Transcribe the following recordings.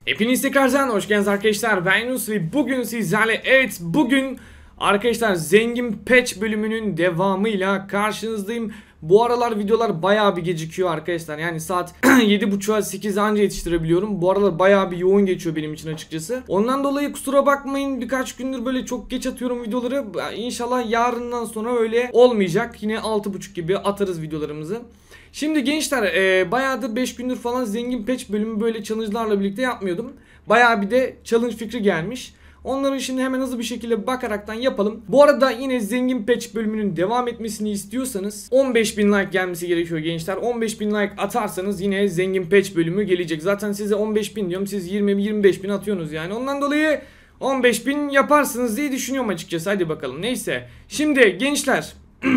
Hepiniz tekrardan hoş geldiniz arkadaşlar. Ben Yunus ve bugün sizlerle bugün arkadaşlar zengin patch bölümünün devamıyla karşınızdayım. Bu aralar videolar bayağı bir gecikiyor arkadaşlar. Yani saat 7.30'a 8 anca yetiştirebiliyorum. Bu aralar bayağı bir yoğun geçiyor benim için açıkçası. Ondan dolayı kusura bakmayın, birkaç gündür böyle çok geç atıyorum videoları. İnşallah yarından sonra öyle olmayacak. Yine 6.30 gibi atarız videolarımızı. Şimdi gençler bayağıdır 5 gündür falan zengin patch bölümü böyle challenge'larla birlikte yapmıyordum. Bayağı bir de challenge fikri gelmiş. Onları şimdi hemen hızlı bir şekilde bakaraktan yapalım. Bu arada yine zengin patch bölümünün devam etmesini istiyorsanız 15.000 like gelmesi gerekiyor gençler. 15.000 like atarsanız yine zengin patch bölümü gelecek. Zaten size 15.000 diyorum, siz 20-25.000 atıyorsunuz yani. Ondan dolayı 15.000 yaparsınız diye düşünüyorum açıkçası. Hadi bakalım, neyse. Şimdi gençler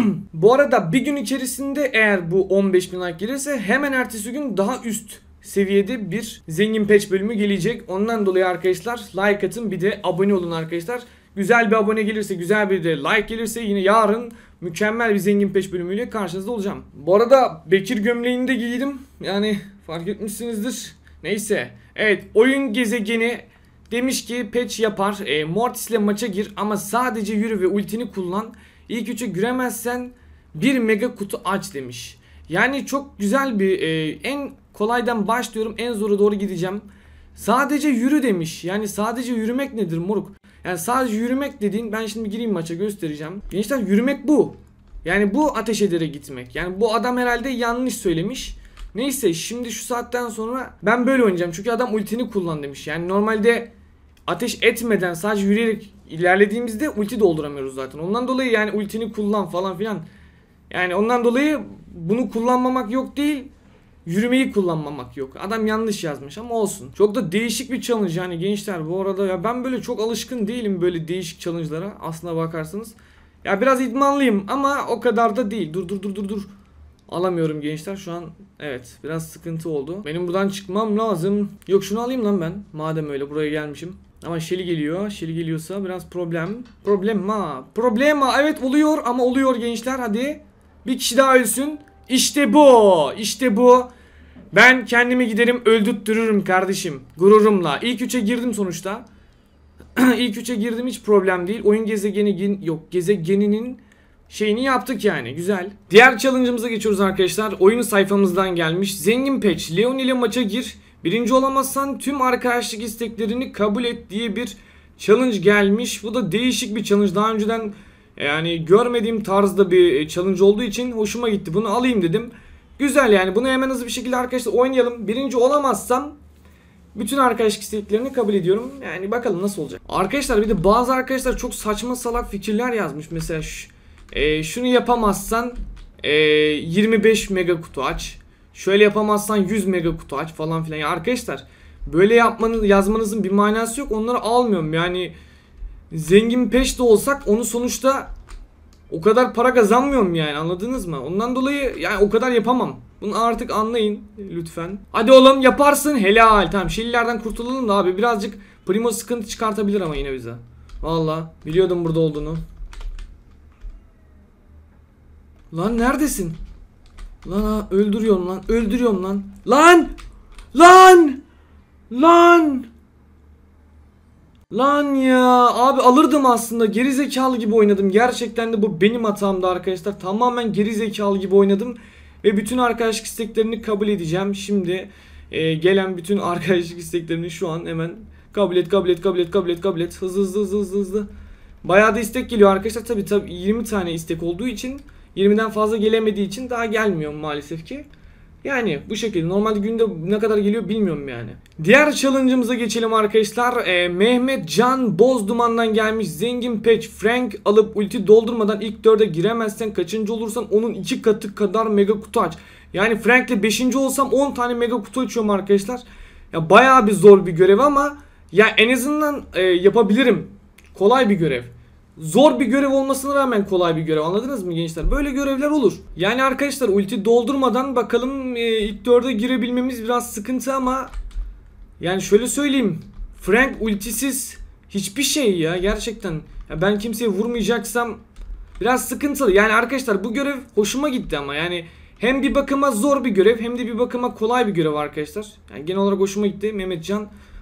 bu arada bir gün içerisinde eğer bu 15.000 like gelirse hemen ertesi gün daha üst seviyede bir zengin patch bölümü gelecek. Ondan dolayı arkadaşlar like atın, bir de abone olun arkadaşlar. Güzel bir abone gelirse, güzel bir de like gelirse yine yarın mükemmel bir zengin patch bölümüyle karşınızda olacağım. Bu arada Bekir gömleğini de giydim. Yani fark etmişsinizdir. Neyse. Evet, oyun gezegeni demiş ki patch yapar. Mortis ile maça gir ama sadece yürü ve ultini kullan. İlk üçe giremezsen bir mega kutu aç demiş. Yani çok güzel bir en kolaydan başlıyorum, en zora doğru gideceğim. Sadece yürü demiş. Yani sadece yürümek nedir moruk? Yani sadece yürümek dediğin, ben şimdi gireyim maça göstereceğim. Gençler, yürümek bu. Yani bu ateş edere gitmek. Yani bu adam herhalde yanlış söylemiş. Neyse, şimdi şu saatten sonra ben böyle oynayacağım. Çünkü adam ultini kullan demiş. Yani normalde ateş etmeden sadece yürüyerek ilerlediğimizde ulti dolduramıyoruz zaten. Ondan dolayı yani ultini kullan falan filan. Yani ondan dolayı bunu kullanmamak yok değil, yürümeyi kullanmamak yok. Adam yanlış yazmış ama olsun. Çok da değişik bir challenge yani gençler bu arada. Ya ben böyle çok alışkın değilim böyle değişik challenge'lara aslına bakarsanız. Ya biraz idmanlıyım ama o kadar da değil. Dur. Alamıyorum gençler şu an. Evet, biraz sıkıntı oldu. Benim buradan çıkmam lazım. Yok, şunu alayım lan ben. Madem öyle buraya gelmişim. Ama Shelly geliyor. Shelly geliyorsa biraz problem. Problema. Evet, oluyor ama oluyor gençler. Hadi. Bir kişi daha ölsün. İşte bu. Ben kendimi giderim öldürttürürüm kardeşim. Gururumla. İlk 3'e girdim sonuçta. İlk 3'e girdim, hiç problem değil. Oyun gezegeninin şeyini yaptık yani. Güzel. Diğer challenge'ımıza geçiyoruz arkadaşlar. Oyun sayfamızdan gelmiş. Zengin patch. Leon ile maça gir. Birinci olamazsan tüm arkadaşlık isteklerini kabul et diye bir challenge gelmiş. Bu da değişik bir challenge. Daha önceden yani görmediğim tarzda bir challenge olduğu için hoşuma gitti. Bunu alayım dedim. Güzel yani. Bunu hemen hızlı bir şekilde arkadaşlar oynayalım. Birinci olamazsam bütün arkadaşlık isteklerini kabul ediyorum. Yani bakalım nasıl olacak. Arkadaşlar bir de bazı arkadaşlar çok saçma salak fikirler yazmış. Mesela şunu yapamazsan 25 mega kutu aç. Şöyle yapamazsan 100 mega kutu aç falan filan. Ya arkadaşlar böyle yazmanızın bir manası yok. Onları almıyorum. Yani zengin peş de olsak onu sonuçta o kadar para kazanmıyorum yani, anladınız mı? Ondan dolayı yani o kadar yapamam. Bunu artık anlayın lütfen. Hadi oğlum, yaparsın, helal. Tamam, Shelly'lerden kurtulalım da abi, birazcık Primo sıkıntı çıkartabilir ama yine bize. Valla biliyordum burada olduğunu. Lan neredesin? Lan öldürüyorum lan. Lan ya abi, alırdım aslında, geri zekalı gibi oynadım. Gerçekten de bu benim hatamdı arkadaşlar. Tamamen geri zekalı gibi oynadım ve bütün arkadaşlık isteklerini kabul edeceğim. Şimdi gelen bütün arkadaşlık isteklerini şu an hemen kabul et. Hızlı. Bayağı da istek geliyor arkadaşlar. Tabi 20 tane istek olduğu için, 20'den fazla gelemediği için daha gelmiyor maalesef ki. Yani bu şekilde. Normalde günde ne kadar geliyor bilmiyorum yani. Diğer challenge'ımıza geçelim arkadaşlar. Mehmet Can Bozduman'dan gelmiş. Zengin patch. Frank alıp ulti doldurmadan ilk 4'e giremezsen kaçıncı olursan onun 2 katı kadar mega kutu aç. Yani Frank'le 5. olsam 10 tane mega kutu açıyorum arkadaşlar. Ya bayağı bir zor bir görev ama ya en azından yapabilirim. Kolay bir görev. Zor bir görev olmasına rağmen kolay bir görev, anladınız mı gençler? Böyle görevler olur. Yani arkadaşlar ulti doldurmadan bakalım ilk 4'e girebilmemiz biraz sıkıntı ama yani şöyle söyleyeyim, Frank ultisiz hiçbir şey ya gerçekten. Ya ben kimseye vurmayacaksam biraz sıkıntılı. Yani arkadaşlar bu görev hoşuma gitti ama yani hem bir bakıma zor bir görev hem de bir bakıma kolay bir görev arkadaşlar. Yani genel olarak hoşuma gitti. Mehmetcan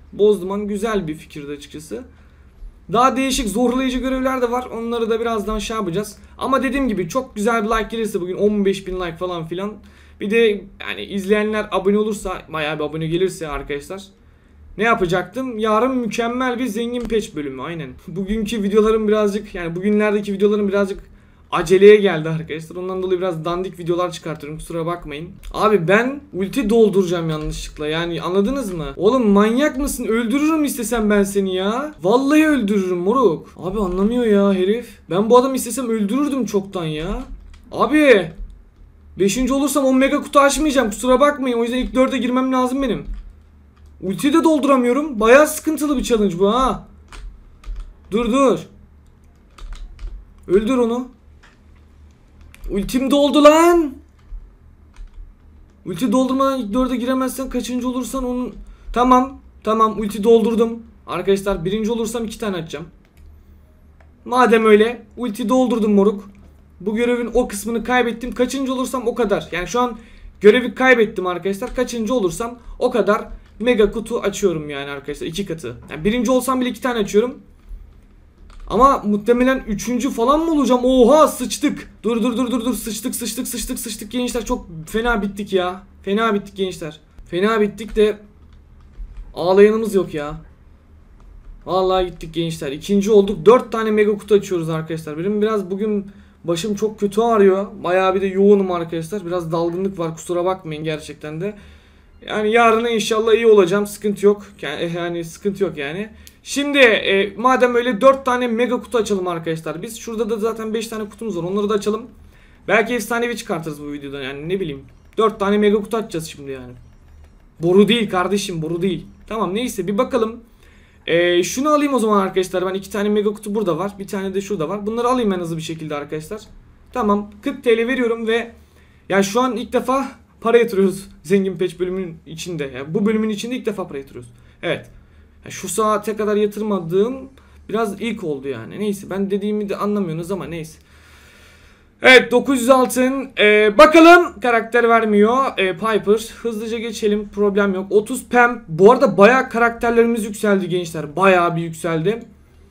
Bozduman güzel bir fikirdi açıkçası. Daha değişik zorlayıcı görevler de var. Onları da birazdan şey yapacağız. Ama dediğim gibi çok güzel bir like gelirse bugün 15.000 like falan filan. Bir de yani izleyenler abone olursa, bayağı bir abone gelirse arkadaşlar. Ne yapacaktım? Yarın mükemmel bir zengin patch bölümü, aynen. Bugünkü videolarım birazcık, yani bugünlerdeki videolarım birazcık aceleye geldi arkadaşlar. Ondan dolayı biraz dandik videolar çıkartıyorum, kusura bakmayın. Abi ben ulti dolduracağım yanlışlıkla, yani anladınız mı? Oğlum manyak mısın? Öldürürüm istesem ben seni ya. Vallahi öldürürüm moruk. Abi anlamıyor ya herif. Ben bu adamı istesem öldürürdüm çoktan ya. Abi 5. olursam 10 mega kutu açmayacağım, kusura bakmayın. O yüzden ilk 4'e girmem lazım benim. Ultiyi de dolduramıyorum. Bayağı sıkıntılı bir challenge bu ha. Dur. Öldür onu. Ultim doldu lan. Ulti doldurmadan ilk 4'e giremezsen kaçıncı olursan onun... Tamam ulti doldurdum. Arkadaşlar 1. olursam 2 tane açacağım. Madem öyle ulti doldurdum moruk. Bu görevin o kısmını kaybettim. Kaçıncı olursam o kadar. Yani şu an görevi kaybettim arkadaşlar. Kaçıncı olursam o kadar mega kutu açıyorum yani arkadaşlar. 2 katı. Yani 1. olsam bile 2 tane açıyorum. Ama muhtemelen 3. falan mı olacağım? Oha sıçtık. Dur. Sıçtık gençler. Çok fena bittik ya. Fena bittik gençler. Fena bittik de ağlayanımız yok ya. Vallahi gittik gençler. 2. olduk. 4 tane mega kutu açıyoruz arkadaşlar. Benim biraz bugün başım çok kötü ağrıyor. Bayağı bir de yoğunum arkadaşlar. Biraz dalgınlık var. Kusura bakmayın gerçekten de. Yani yarına inşallah iyi olacağım. Sıkıntı yok. Yani sıkıntı yok yani. Şimdi madem öyle 4 tane mega kutu açalım arkadaşlar. Biz şurada da zaten 5 tane kutumuz var. Onları da açalım. Belki efsanevi çıkartırız bu videodan yani ne bileyim. 4 tane mega kutu açacağız şimdi yani. Boru değil kardeşim, boru değil. Tamam neyse bir bakalım. Şunu alayım o zaman arkadaşlar. Ben 2 tane mega kutu burada var. Bir tane de şurada var. Bunları alayım en hızlı bir şekilde arkadaşlar. Tamam 40 TL veriyorum ve yani şu an ilk defa para yatırıyoruz zengin patch bölümünün içinde. Yani bu bölümün içinde ilk defa para yatırıyoruz. Evet. Yani şu saate kadar yatırmadığım biraz ilk oldu yani. Neyse ben dediğimi de anlamıyorsunuz ama neyse. Evet 900 altın. Bakalım karakter vermiyor. Piper. Hızlıca geçelim. Problem yok. 30 pem. Bu arada bayağı karakterlerimiz yükseldi gençler. Bayağı bir yükseldi.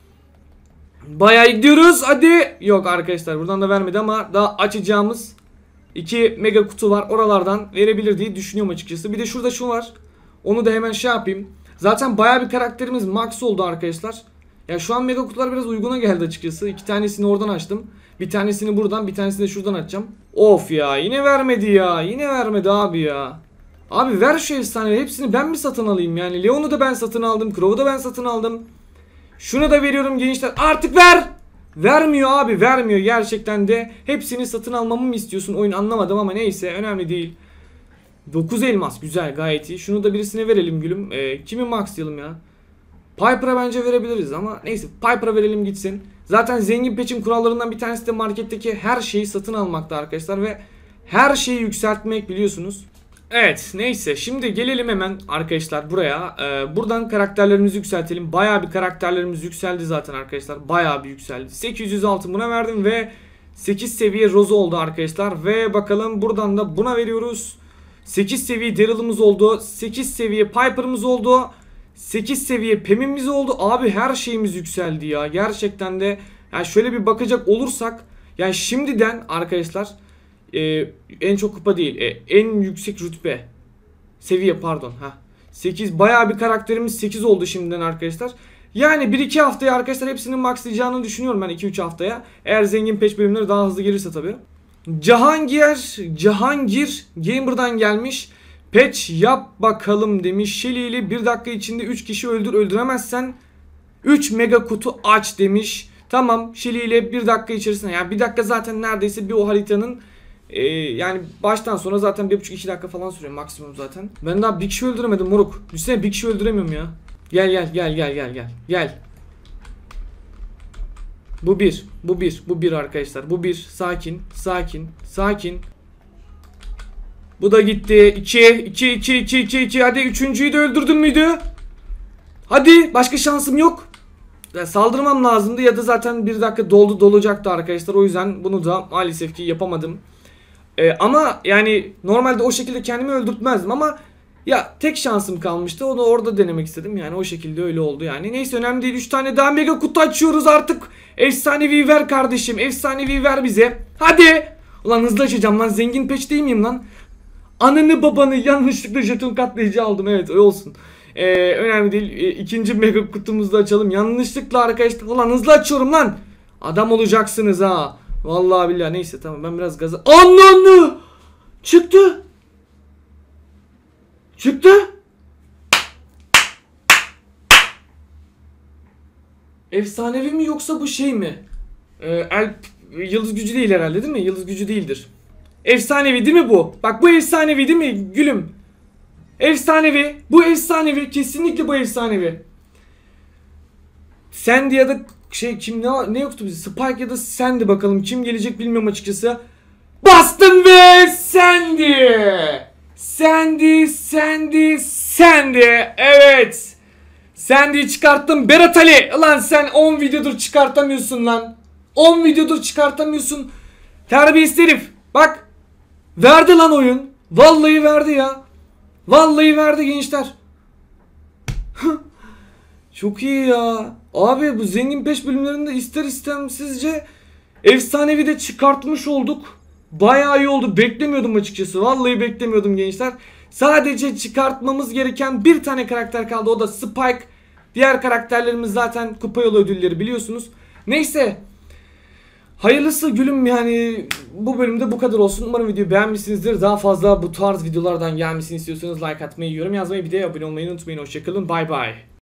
Bayağı gidiyoruz. Hadi. Yok arkadaşlar buradan da vermedi ama daha açacağımız 2 mega kutu var. Oralardan verebilir diye düşünüyorum açıkçası. Bir de şurada şu var. Onu da hemen şey yapayım. Zaten bayağı bir karakterimiz max oldu arkadaşlar. Ya şu an mega kutular biraz uyguna geldi açıkçası. 2 tanesini oradan açtım. Bir tanesini buradan, bir tanesini de şuradan açacağım. Of ya yine vermedi ya. Yine vermedi abi ya. Abi ver şu efsaneleri. Hepsini ben mi satın alayım yani? Leon'u da ben satın aldım. Crow'u da ben satın aldım. Şunu da veriyorum gençler. Artık ver. Vermiyor abi, vermiyor. Gerçekten de hepsini satın almamı mı istiyorsun? Oyun anlamadım ama neyse önemli değil. 9 elmas güzel, gayet iyi. Şunu da birisine verelim gülüm. Kimi maxlayalım ya? Piper'a bence verebiliriz ama neyse Piper'a verelim gitsin. Zaten zengin patch'in kurallarından bir tanesi de marketteki her şeyi satın almakta arkadaşlar ve her şeyi yükseltmek biliyorsunuz. Evet neyse şimdi gelelim hemen arkadaşlar buraya. Buradan karakterlerimizi yükseltelim. Bayağı bir karakterlerimiz yükseldi zaten arkadaşlar. Bayağı bir yükseldi. 800 altın buna verdim ve 8 seviye Rose oldu arkadaşlar. Ve bakalım buradan da buna veriyoruz. 8 seviye Daryl'ımız oldu. 8 seviye Piper'ımız oldu. 8 seviye Pem'imiz oldu. Abi her şeyimiz yükseldi ya. Gerçekten de yani şöyle bir bakacak olursak yani şimdiden arkadaşlar en çok kupa değil en yüksek rütbe seviye pardon 8 bayağı bir karakterimiz 8 oldu şimdiden arkadaşlar. Yani 1-2 haftaya arkadaşlar hepsinin maxlayacağını düşünüyorum ben 2-3 haftaya. Eğer zengin patch bölümleri daha hızlı gelirse tabii. Cihangir Gamer'dan gelmiş. Patch yap bakalım demiş. Shelly ile 1 dakika içinde 3 kişi öldüremezsen 3 mega kutu aç demiş. Tamam Shelly ile 1 dakika içerisinde yani 1 dakika zaten neredeyse bir o haritanın yani baştan sonra zaten 1,5-2 dakika falan sürüyor maksimum zaten. Ben daha bir kişi öldüremedim moruk. Düşünsene bir kişi öldüremiyorum ya. Gel. Bu bir arkadaşlar. Bu bir. Sakin. Bu da gitti. 2. Hadi üçüncüyü de öldürdün müydü? Hadi başka şansım yok. Saldırmam lazımdı ya da zaten 1 dakika dolacaktı arkadaşlar. O yüzden bunu da maalesef ki yapamadım. Ama yani normalde o şekilde kendimi öldürtmezdim ama Ya tek şansım kalmıştı. Onu orada denemek istedim. Yani o şekilde öyle oldu yani. Neyse önemli değil. 3 tane daha mega kutu açıyoruz artık. Efsanevi ver kardeşim. Efsanevi ver bize. Hadi. Ulan hızlı açacağım lan. Zengin peç değil miyim lan? Ananı babanı yanlışlıkla jeton katlayıcı aldım. Evet öyle olsun. Önemli değil. İkinci mega kutumuzu da açalım. Yanlışlıkla arkadaşlar. Ulan hızlı açıyorum lan. Adam olacaksınız ha. Vallahi billahi. Neyse tamam ben biraz gaza. Ananı. Çıktı. Çıktı. Efsanevi mi yoksa bu şey mi? Yıldız gücü değil herhalde değil mi? Yıldız gücü değildir. Efsanevi değil mi bu? Bak bu efsanevi değil mi gülüm? Efsanevi. Bu efsanevi. Kesinlikle bu efsanevi. Sandy ya da şey kim ne yoktu bize? Spike ya da Sandy bakalım. Kim gelecek bilmiyorum açıkçası. Bastım ve Sandy. Sandy. Evet. Sandy'yi çıkarttım. Berat Ali. Lan sen 10 videodur çıkartamıyorsun lan. 10 videodur çıkartamıyorsun. Terbiyesiz herif. Bak. Verdi lan oyun. Vallahi verdi ya. Vallahi verdi gençler. Çok iyi ya. Abi bu zengin peş bölümlerinde ister istemsizce efsanevi de çıkartmış olduk. Bayağı iyi oldu. Beklemiyordum açıkçası. Vallahi beklemiyordum gençler. Sadece çıkartmamız gereken bir tane karakter kaldı. O da Spike. Diğer karakterlerimiz zaten kupa yolu ödülleri biliyorsunuz. Neyse. Hayırlısı gülüm yani bu bölümde bu kadar olsun. Umarım videoyu beğenmişsinizdir. Daha fazla bu tarz videolardan gelmesini istiyorsanız like atmayı, yorum yazmayı, bir de abone olmayı unutmayın. Hoşçakalın. Bay bay.